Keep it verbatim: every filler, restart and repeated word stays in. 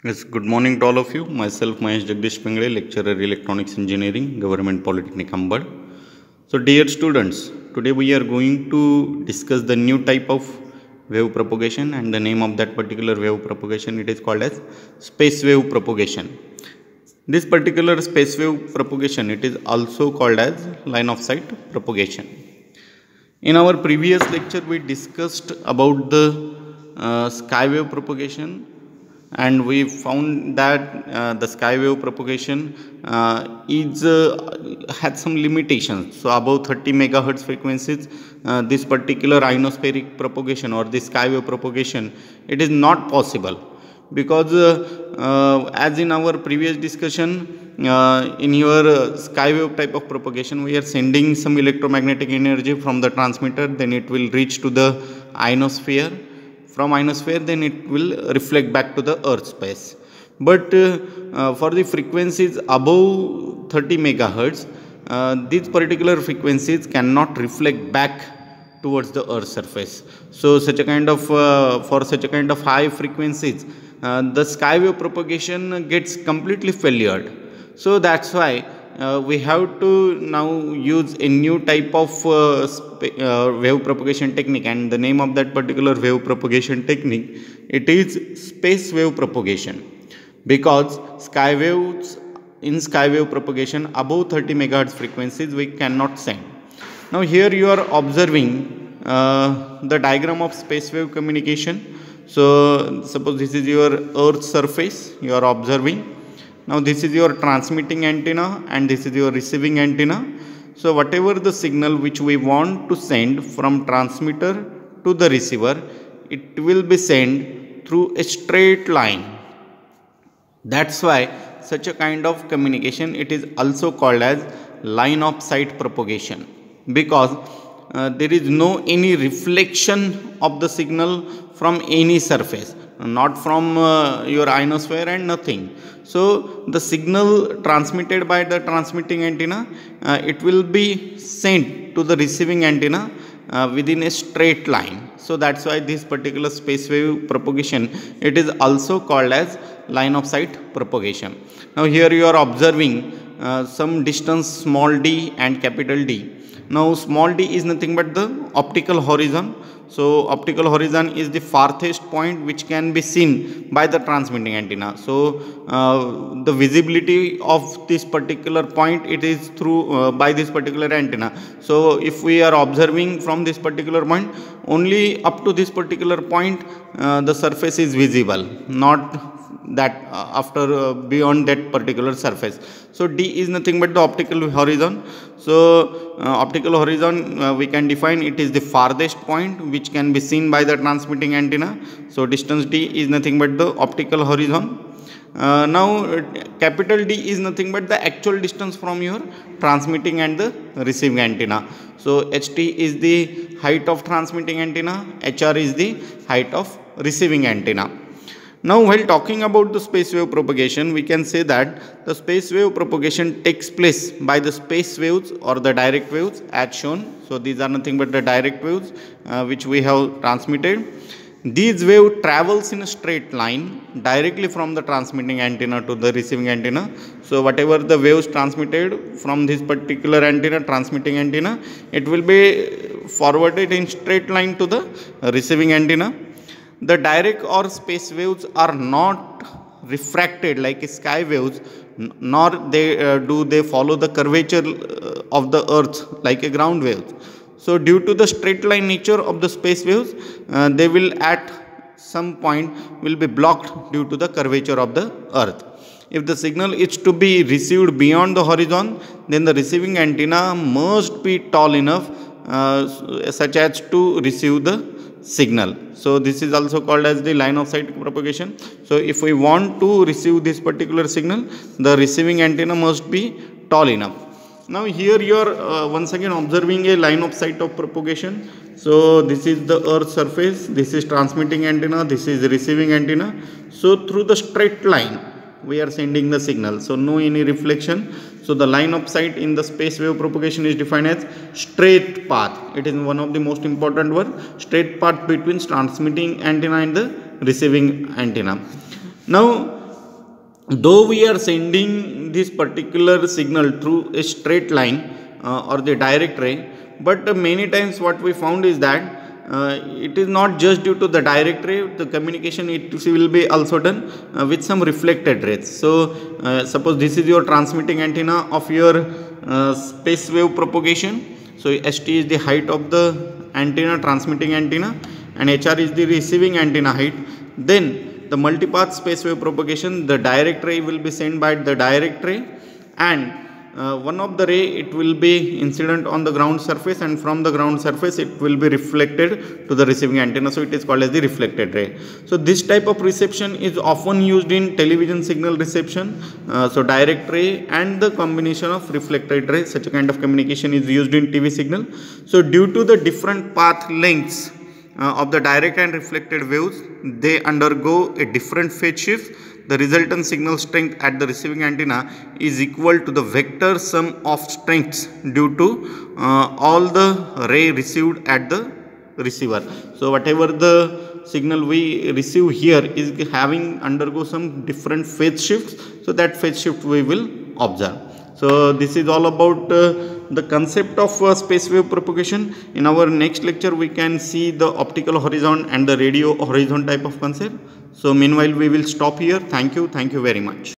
Yes, good morning to all of you. Myself, Mahesh Jagdish Pingle, lecturer Electronics Engineering, Government Polytechnic Ambad. So, dear students, today we are going to discuss the new type of wave propagation, and the name of that particular wave propagation, it is called as space wave propagation. This particular space wave propagation, it is also called as line of sight propagation. In our previous lecture, we discussed about the uh, sky wave propagation, and we found that uh, the sky wave propagation uh, is uh, had some limitations. So above thirty megahertz frequencies, uh, this particular ionospheric propagation or the sky wave propagation, it is not possible, because uh, uh, as in our previous discussion, uh, in your uh, sky wave type of propagation, we are sending some electromagnetic energy from the transmitter, then it will reach to the ionosphere. From ionosphere, then it will reflect back to the earth space. But uh, uh, for the frequencies above thirty megahertz, uh, these particular frequencies cannot reflect back towards the earth surface. So such a kind of uh, for such a kind of high frequencies, uh, the sky wave propagation gets completely failured. So that's why uh, we have to now use a new type of uh, uh, wave propagation technique, and the name of that particular wave propagation technique, it is space wave propagation, because sky waves in sky wave propagation above thirty megahertz frequencies we cannot send. Now here you are observing uh, the diagram of space wave communication. So suppose this is your earth surface, you are observing. Now this is your transmitting antenna and this is your receiving antenna. So whatever the signal which we want to send from transmitter to the receiver, it will be sent through a straight line. That's why such a kind of communication, it is also called as line of sight propagation, because uh, there is no any reflection of the signal from any surface, not from uh, your ionosphere and nothing. So the signal transmitted by the transmitting antenna, uh, it will be sent to the receiving antenna uh, within a straight line. So that's why this particular space wave propagation, it is also called as line of sight propagation. Now here you are observing uh, some distance small d and capital D. Now small d is nothing but the optical horizon. So optical horizon is the farthest point which can be seen by the transmitting antenna. So uh, the visibility of this particular point, it is through uh, by this particular antenna. So if we are observing from this particular point, only up to this particular point uh, the surface is visible, not that uh, after uh, beyond that particular surface. So D is nothing but the optical horizon. So uh, optical horizon, uh, we can define it is the farthest point which can be seen by the transmitting antenna. So distance D is nothing but the optical horizon. Uh, now uh, capital D is nothing but the actual distance from your transmitting and the receiving antenna. So H T is the height of transmitting antenna, H R is the height of receiving antenna. Now while talking about the space wave propagation, we can say that the space wave propagation takes place by the space waves or the direct waves as shown. So these are nothing but the direct waves uh, which we have transmitted. These wave travels in a straight line directly from the transmitting antenna to the receiving antenna. So whatever the waves transmitted from this particular antenna, transmitting antenna, it will be forwarded in straight line to the receiving antenna. The direct or space waves are not refracted like sky waves, nor they uh, do they follow the curvature uh, of the earth like a ground waves. So due to the straight line nature of the space waves, uh, they will at some point will be blocked due to the curvature of the earth. If the signal is to be received beyond the horizon, then the receiving antenna must be tall enough uh, such as to receive the signal. So this is also called as the line of sight propagation. So if we want to receive this particular signal, the receiving antenna must be tall enough. Now here you are uh, once again observing a line of sight of propagation. So this is the earth surface, this is transmitting antenna, this is receiving antenna. So through the straight line we are sending the signal, so no any reflection. So the line of sight in the space wave propagation is defined as straight path. It is one of the most important word, straight path between transmitting antenna and the receiving antenna. Now though we are sending this particular signal through a straight line uh, or the direct ray, but uh, many times what we found is that uh, it is not just due to the direct ray, the communication it will be also done uh, with some reflected rays. So uh, suppose this is your transmitting antenna of your uh, space wave propagation. So S T is the height of the antenna, transmitting antenna, and H R is the receiving antenna height. Then the multipath space wave propagation, the direct ray will be sent by the direct ray, and uh, one of the ray it will be incident on the ground surface, and from the ground surface it will be reflected to the receiving antenna. So it is called as the reflected ray. So this type of reception is often used in television signal reception. Uh, so direct ray and the combination of reflected ray, such a kind of communication is used in T V signal. So due to the different path lengths uh, of the direct and reflected waves, they undergo a different phase shift. The resultant signal strength at the receiving antenna is equal to the vector sum of strengths due to uh, all the ray received at the receiver. So whatever the signal we receive here is having undergo some different phase shifts. So that phase shift we will observe. So this is all about uh, the concept of uh, space wave propagation. In our next lecture we can see the optical horizon and the radio horizon type of concept. So meanwhile we will stop here. Thank you. Thank you very much.